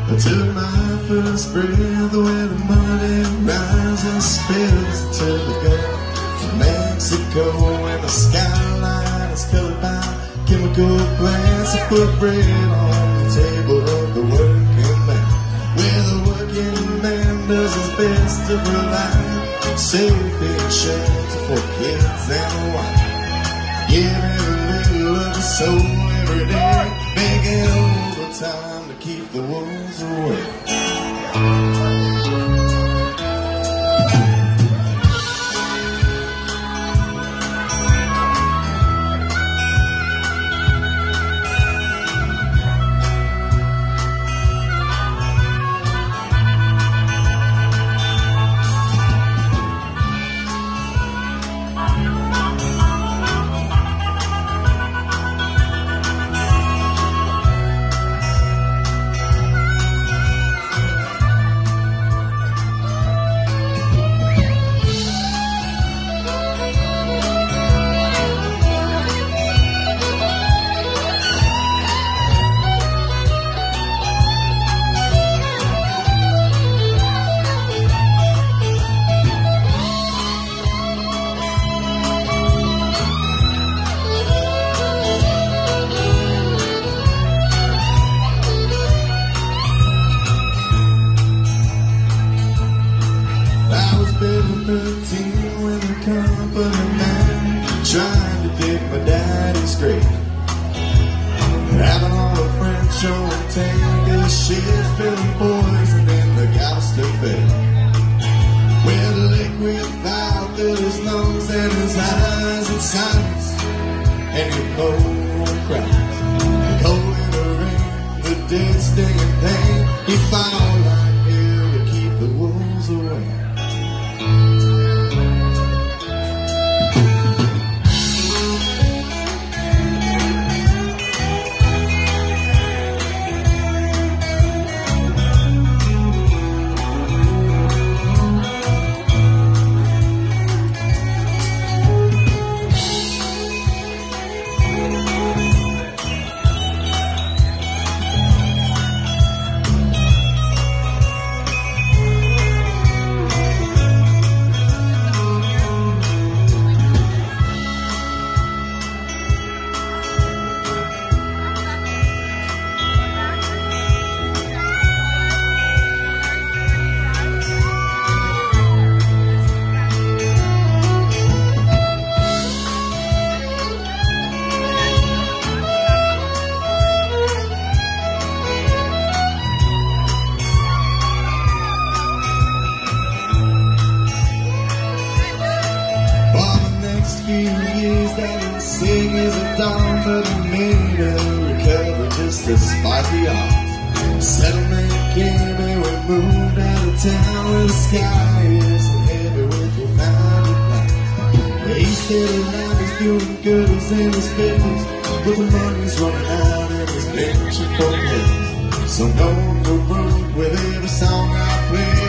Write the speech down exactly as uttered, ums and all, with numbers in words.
I took my first breath when the money rises spills into the Gulf of Mexico, and the skyline is colored by chemical plants that put bread on the table of the working man, where the working man does his best to provide safety and shelter for kids and a wife, giving a little of his soul every day, making overtime to keep the wolves away. thirteen when the company man trying to dig my daddy's grave, having all the French on tanker ships, spilling poison in the Galveston Bay, where the liquid fire filled his lungs and his eyes in silence, and he cold cries, cold in the rain, the dead stinging pain. He fought all right here to keep the wolves away. Few years that was sick as a dog, but he made a recovery just despite the odds. Settlement came and we moved out of town where the sky isn't heavy with profound clouds. He said his life is doing good, he's in his business, but the money's running out and his pension for him. So I'm going to work with every song I play.